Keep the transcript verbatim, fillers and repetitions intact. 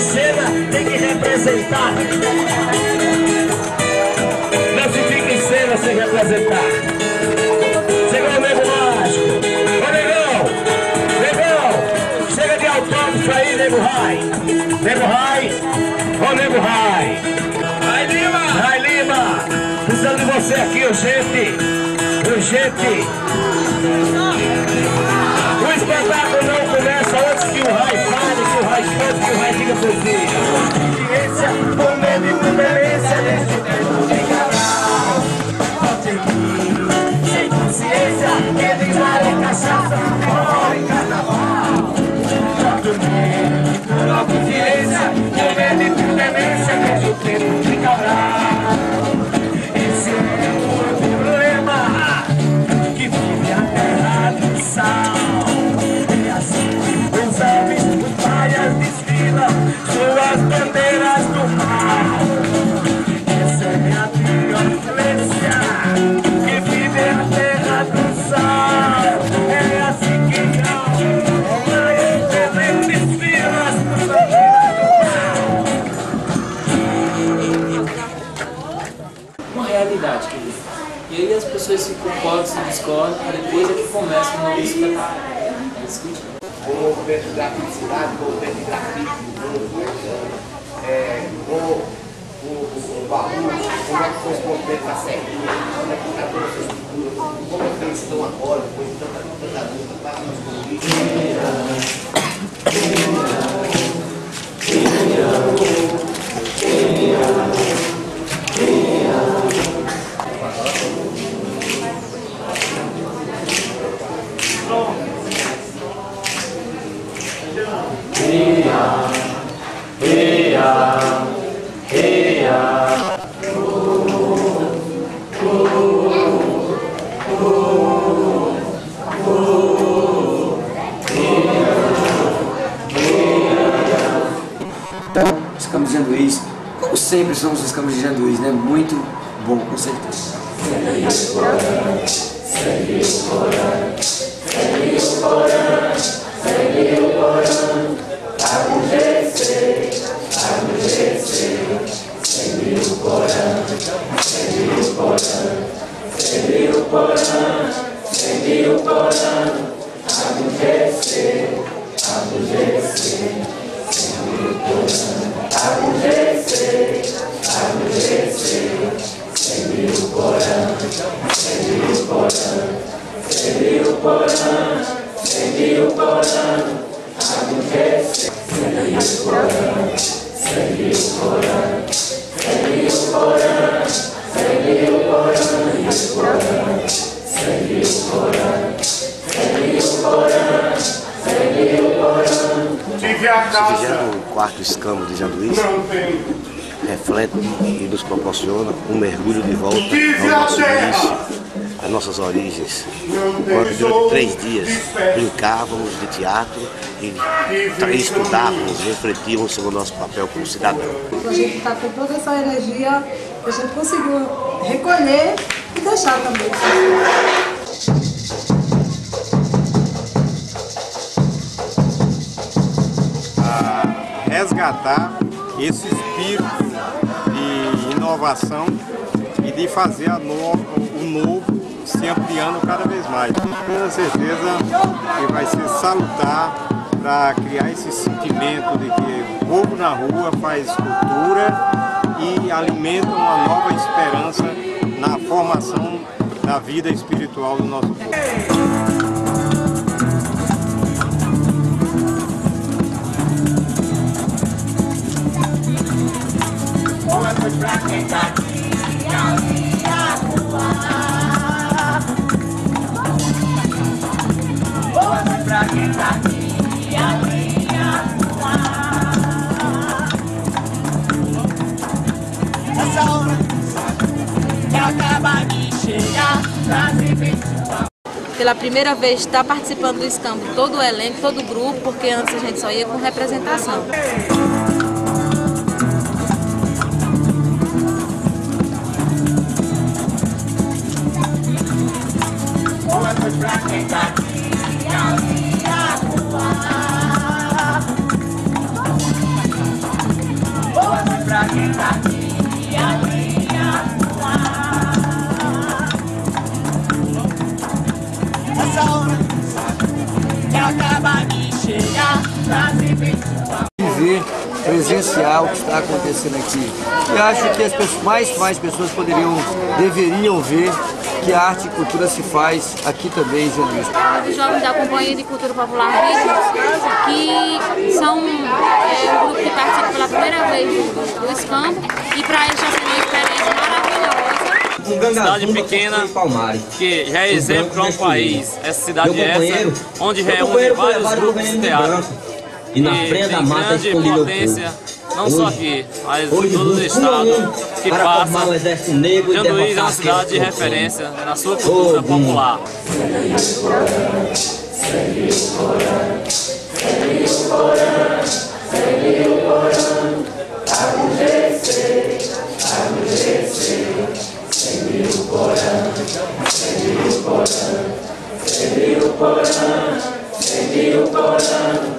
cena, tem que representar. Não se fica em cena sem representar. Chegou o nego mágico. Ô negão, negão, chega de autógrafo aí, nego Rai. Nego Rai, ô nego Rai. Rai Lima, Rai Lima, precisando de você aqui, urgente, urgente. O espetáculo não começa antes que o Rai fale, que o Rai cante, que o Rai diga poesia. Consciência, com medo e com beleza, desde o tempo de Cabral. Pode seguir, sem consciência, quer entrar em cachaça, fora em carnaval. Pode medo, por consciência, com medo e com beleza, desde o tempo de Cabral. Esse é o problema que vive a terra do sal. Suas bandeiras do mal. Essa é a violência que vive a terra do sal. É assim que não vai entender desfilas por bandeiras do mal. Uma realidade, querido. E aí as pessoas se concordam, se discordam, depois é que começa o novo espetáculo. É isso que o movimento de grafiticidade, o movimento de grafite, é, o, o, o baú, como é que foi esse movimento da serrinha, como é que está toda essa estrutura, como é que eles estão agora, depois de tanta luta, para os Escambo de Janduís, como sempre somos os Escambos de Janduís, né? Muito bom, com certeza. Segue o Corão, segue o Corão, segue o Corão, segue o Corão, alguns, alguns, segue o Corão, segue o Corão, segue o Corão, segue o Corão, alguns, alguns, segue o Corão. Acontecer, acontecer, segue o Corão, segue o Corão, segue o Corão, segue o Corão, acontecer, segue o Corão, segue o Corão, segue o Corão, segue o Corão, segue o Corão, segue o Corão, segue o Corão. O quarto Escambo de Janduís reflete e nos proporciona um mergulho de volta ao nosso início, às nossas origens. Enquanto durante três dias brincávamos de teatro e estudávamos, refletíamos sobre o nosso papel como cidadão. A gente está com toda essa energia que a gente conseguiu recolher e deixar também. Resgatar esse espírito de inovação e de fazer a no, o novo se ampliando cada vez mais. Com certeza que vai ser salutar para criar esse sentimento de que o povo na rua faz cultura e alimenta uma nova esperança na formação da vida espiritual do nosso povo. Vamos pra quem tá aqui, ali a rua. Vamos pra quem tá aqui, ali a rua. Essa hora que acaba de chegar, trazer pessoa. Pela primeira vez está participando do Escambo todo o elenco, todo o grupo, porque antes a gente só ia com representação. Pra quem tá aqui, ali a rua. Essa hora que acaba de chegar pra se ver. Ver, presenciar o que está acontecendo aqui. E acho que as pessoas, mais mais pessoas poderiam, deveriam ver que a arte e cultura se faz aqui também em Janduís. Os jovens da Companhia de Cultura Popular Vídeos, que são é, um grupo que participa pela primeira vez do, do Escambo, e para eles está sendo uma experiência maravilhosa. Cidade pequena, que já é exemplo para um país. Essa cidade é essa, onde reúne vários grupos de teatro. E na frente da mata escondi meu povo. Não só aqui, mas em todo o estado que passa. Janduís é uma cidade de referência na sua cultura popular. Seguir o Corão, seguir o Corão.